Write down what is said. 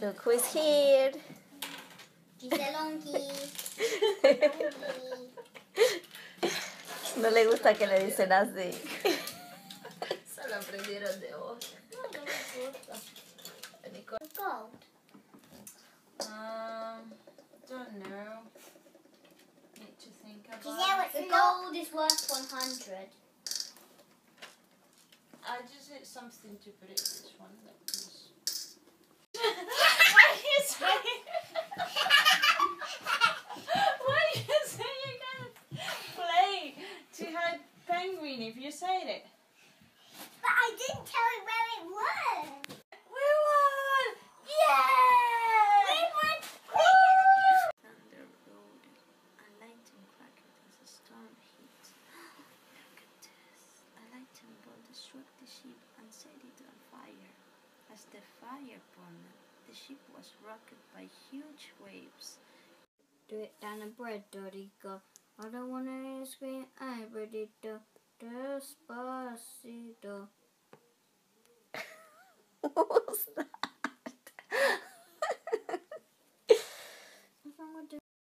Look who's here. Giselonki. No le gusta que le dicen así. Se lo aprendieron de vos. No me gusta. Gold. Don't know. Need to think about The gold is worth 100. I just need something to put in this one. Why do you say you can't play to hide penguin if you said it? But I didn't tell you where it was. We won! Yeah! We won! Thunder rolled, a lightning crackled as a storm hit. Look at this. A lightning bolt struck the ship and set it on fire. As the fire burned, the ship was rocked by huge waves. Do it down the bread, Dorico. I don't want to scream, I ready to Despacito. What was that?